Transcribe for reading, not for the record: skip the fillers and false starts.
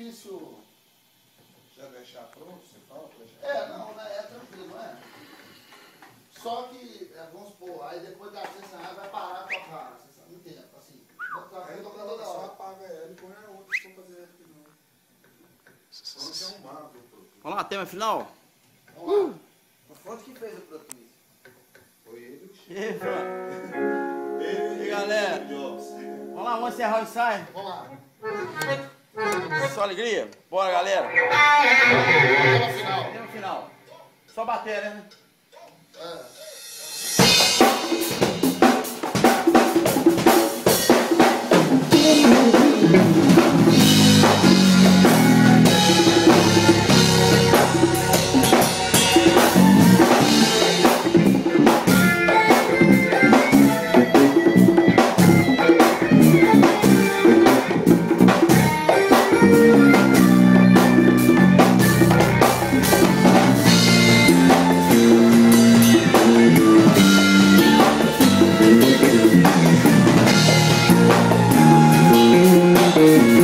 difícil. Já deixar pronto, você fala? Não, né? É tranquilo, não é? Só que, vamos supor, aí depois da sessão vai parar de tocar, não tem tempo, assim. Aí só apaga ela e põe a outra pra fazer aqui não. Pronto, é um mago. Vamos lá, tema final? Vamos lá. O Fonte que fez o Pro Tools. Foi ele que E aí, Fran? E galera? Vamos lá, vamos encerrar o ensaio. Vamos lá. Só alegria? Bora, galera. Tema final. Tema final. Só bateria, né? É.